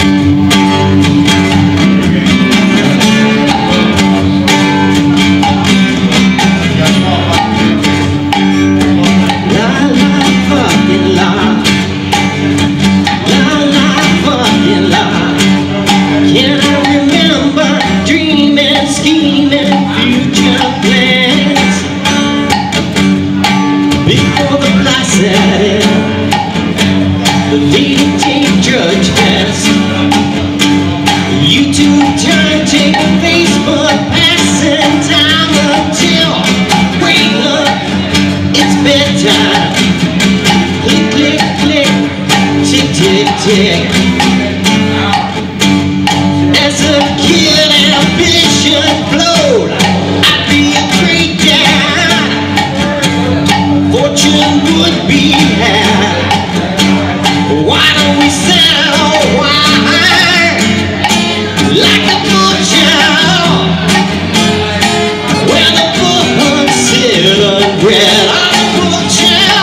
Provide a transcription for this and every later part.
As a kid, ambition flowed. I'd be a great dad. Fortune would be had. Why don't we sell wine like a butcher? Where the books sit and bread on the butcher.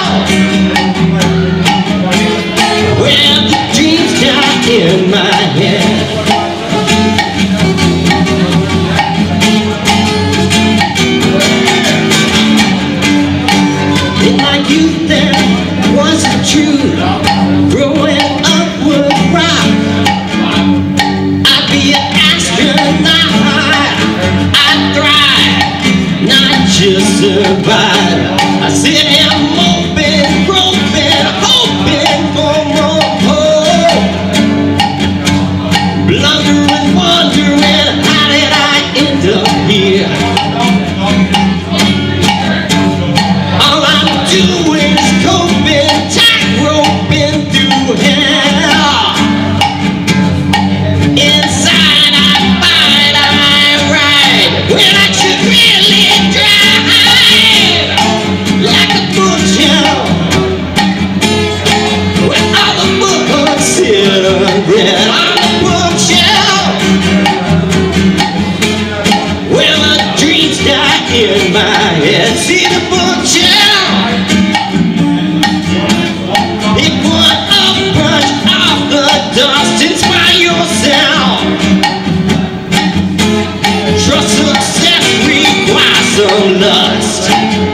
Where the dreams die in my head. In my youth there wasn't true. Growing up would rock. I'd be an astronaut. I'd thrive, not just survive. I sit here moping, groping, hoping for more hope. Blundering, wondering, how did I end up here? All I'm doing is coping, tight-roping through hell. Inside I fight, I ride, when I should really drive like a butcher. When all the books sit and bread on the butcher. When the dreams die in my head. See the butcher. He put a brush off the dust. Inspire yourself. Trust success requires some lust.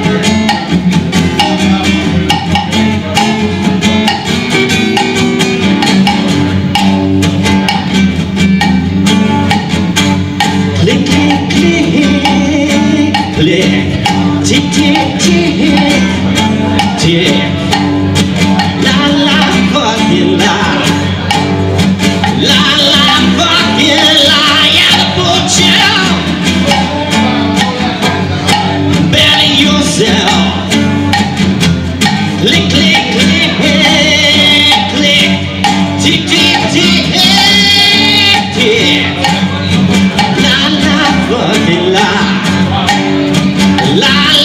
Click, click, click, click. Tick, tick, tick, tick. La, la, fucking la. La, la, fucking la. Yeah, the butcher. Better yourself. Click, click, click, click. Tick, tick, tick, tick. La, la, fucking la. La,